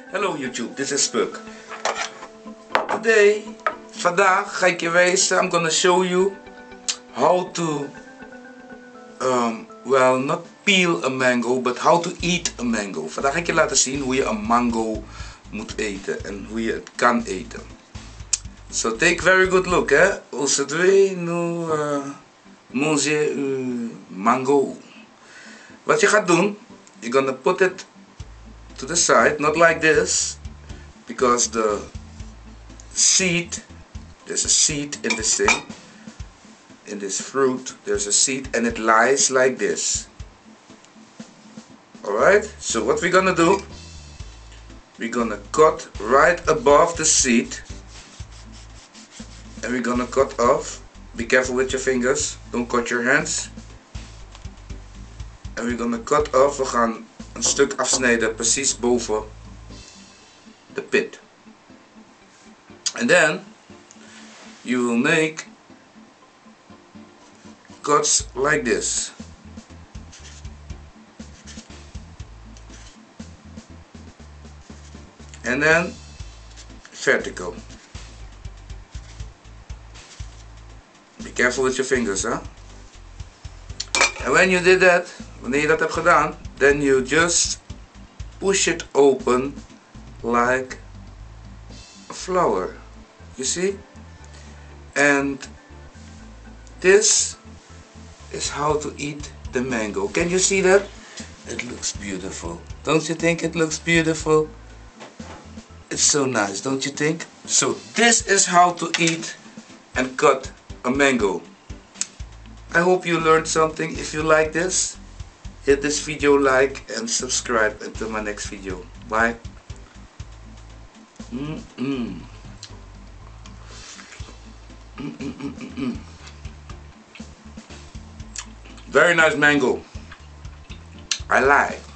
Hello YouTube, this is Spuk. Vandaag ga ik je wijzen, I'm gonna show you how to, well, not peel a mango, but how to eat a mango. Vandaag ga ik je laten zien hoe je een mango moet eten en hoe je het kan eten. So take very good look, Aujourd'hui, nous manger mango. Wat je gaat doen, you're gonna put it to the side, not like this, because the seed, there's a seed in this thing, in this fruit, there's a seed and it lies like this. Alright, so what we're gonna do, we're gonna cut right above the seed and we're gonna cut off. Be careful with your fingers, don't cut your hands. And we're gonna cut off, we gaan een stuk afsnijden precies boven de pit. And then you will make cuts like this. And then vertical. Be careful with your fingers, huh? And when you did that, wanneer je dat hebt gedaan, then you just push it open like a flower. You see? And this is how to eat the mango. Can you see that? It looks beautiful. Don't you think it looks beautiful? It's so nice, don't you think? So this is how to eat and cut a mango. I hope you learned something. If you like this, hit this video like and subscribe until my next video. Bye. Very nice mango. I like.